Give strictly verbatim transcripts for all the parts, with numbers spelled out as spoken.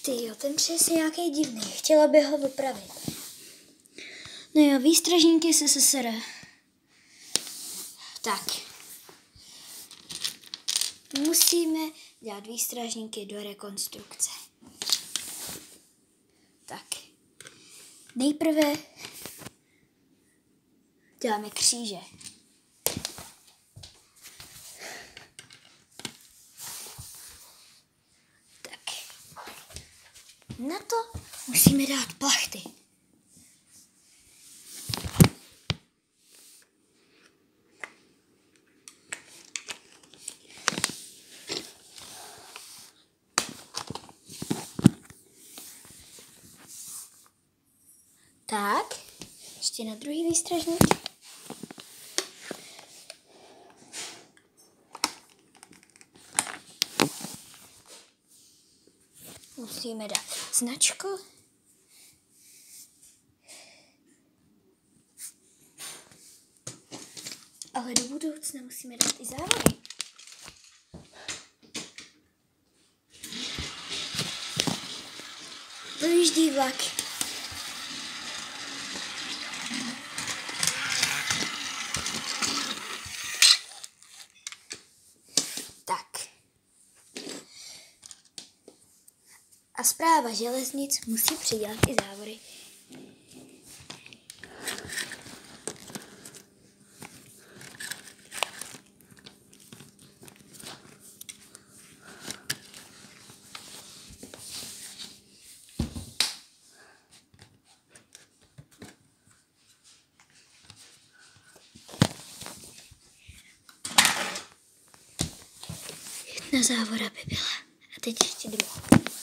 Ty jo, ten třes je nějaký divný. Chtěla bych ho vypravit. No jo, výstražníky S S S R. Tak. Musíme dělat výstražníky do rekonstrukce. Tak. Nejprve děláme kříže. Tak. Na to musíme dát plachty. Tak, ještě na druhý výstražník. Musíme dát značku. Ale do budoucna musíme dát i závody. Dojíždí vlak. A správa železnic musí přidělat i závody. Jedna závoda by byla. A teď ještě druhá.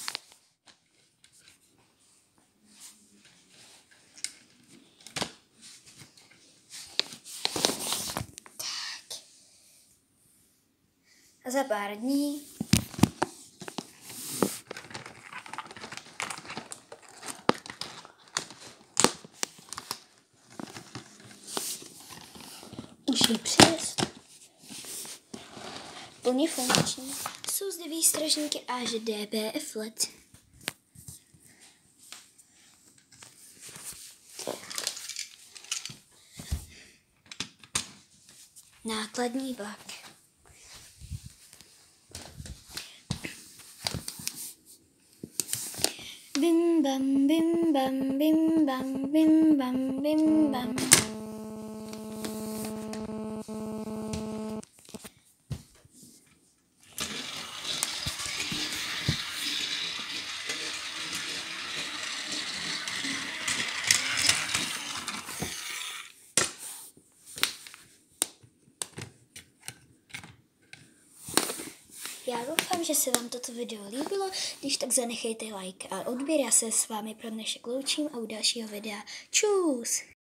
A za pár dní už je přes plně funkční. Jsou zde výstražníky A Ž D B F L E D. Nákladní vlak. Bim bam, bim bam, bim bam, bim bam, bim bam. Já doufám, že se vám toto video líbilo, když tak zanechejte like a odběr. Já se s vámi pro dnešek loučím a u dalšího videa. Čus!